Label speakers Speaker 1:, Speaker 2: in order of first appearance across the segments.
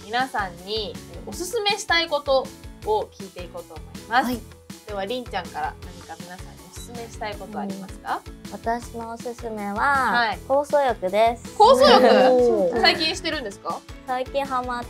Speaker 1: 皆さんにおすすめしたいことを聞いていこうと思います。はい、ではりんちゃんから何か皆さんにおすすめしたいことありますか？
Speaker 2: 私のおすすめは酵素浴です。
Speaker 1: 酵素浴最近してるんですか？最
Speaker 2: 近ハマって、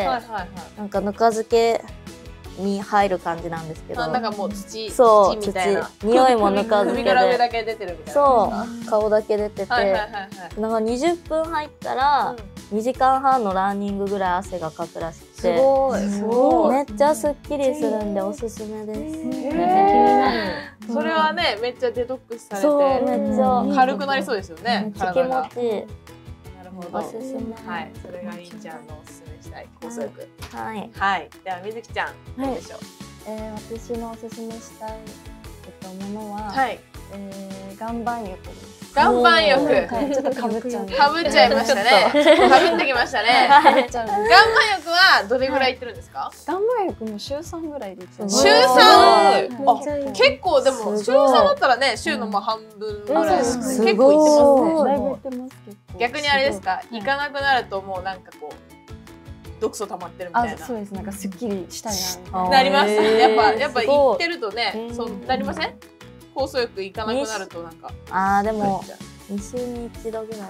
Speaker 2: なんかぬか漬けに入る感じなんですけど、
Speaker 1: なんかもう土みたいな、
Speaker 2: 匂いもぬか漬けで、
Speaker 1: 首から上だけ出てるみたいな。
Speaker 2: そう、顔だけ出てて、なんか20分入ったら2時間半のランニングぐらい汗がかくらしくて、すごいめっちゃすっきりするんでおすすめです。気になる。
Speaker 1: それはね、めっちゃデトックスされて
Speaker 2: めっちゃ
Speaker 1: 軽くなりそうですよね。
Speaker 2: 気持ちいい。なる
Speaker 1: ほど。
Speaker 2: おすすめ。
Speaker 1: はい、それがりんちゃんのおすすめしたい酵素浴。
Speaker 2: はい。
Speaker 1: はい。ではみずきちゃんどうでしょう？
Speaker 3: 私のおすすめしたいものは、岩盤浴です。
Speaker 1: 岩盤浴。
Speaker 3: ちょっとかぶっちゃう。
Speaker 1: かぶっちゃいましたね。かぶってきましたね。岩盤浴はどれぐらい行ってるんですか？
Speaker 3: 岩盤浴も週3ぐらいで行ってます。
Speaker 1: 週 3？ 結構でも週3だったらね、週の半分ぐらい結構行ってますね。だいぶ行ってます結構。逆にあれですか？行かなくなるともうなんかこう毒素溜まってるみたいな。
Speaker 3: そうです。なんかすっきりしたいな。
Speaker 1: なります。やっぱ行ってるとね、そうなりません？酵素浴行かなくなるとなんか。
Speaker 2: でも2週に1度ぐらい。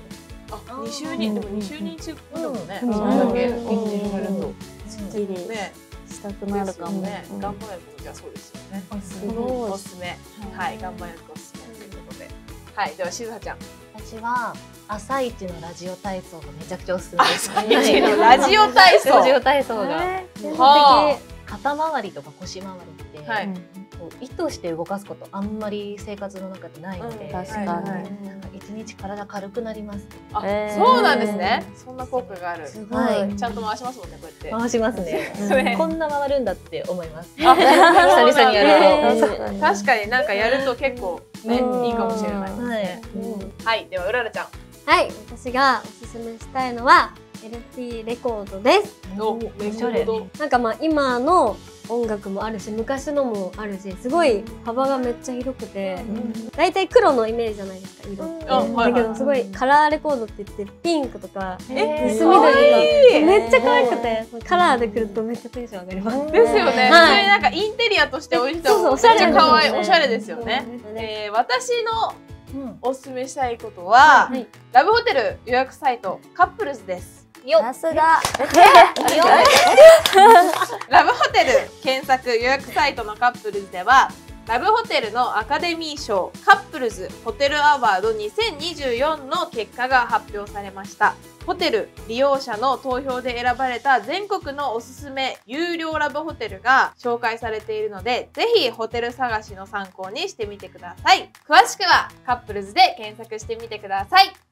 Speaker 1: 2週にでも2週に1度もね、それだけ行ってると
Speaker 2: すっきりしたくなるかもね。
Speaker 1: 岩盤浴もじゃあそうですよね。
Speaker 2: すごい
Speaker 1: おすすめ。はい、岩盤浴おすすめということで。はい、ではしずはちゃん。
Speaker 4: 私は朝一のラジオ体操がめちゃくちゃおすすめです。
Speaker 1: 朝一のラジオ体操。
Speaker 4: ラジオ体操が。肩周りとか腰周りって、意図して動かすことあんまり生活の中でないので、
Speaker 2: 確かに
Speaker 4: 一日体軽くなります。
Speaker 1: そうなんですね。そんな効果がある。
Speaker 4: はい。
Speaker 1: ちゃんと回しますもんね、こうやって。
Speaker 4: 回しますね。こんな回るんだって思います。久々にやると。
Speaker 1: 確かになんかやると結構ね、いいかもしれないですね。はい、ではうららちゃん。
Speaker 5: はい、私がおすすめしたいのは LP レコードです。
Speaker 1: めちゃれ。
Speaker 5: なんか今の音楽もあるし昔のもあるしすごい幅がめっちゃ広くて、だいたい黒のイメージじゃないですか色って。だけどすごいカラーレコードって言ってピンクとか薄緑とかめっちゃ可愛くて、カラーでくるとめっちゃテンション上がります。
Speaker 1: ですよね。それなんかインテリアとして置いてもめっちゃ可愛い、おしゃれですよね。私のおすすめしたいことはラブホテル予約サイトカップルズです。
Speaker 2: さすが。
Speaker 1: ラブホテル検索予約サイトのカップルズではラブホテルのアカデミー賞カップルズホテルアワード2024の結果が発表されました。ホテル利用者の投票で選ばれた全国のおすすめ有料ラブホテルが紹介されているので、ぜひホテル探しの参考にしてみてください。詳しくはカップルズで検索してみてください。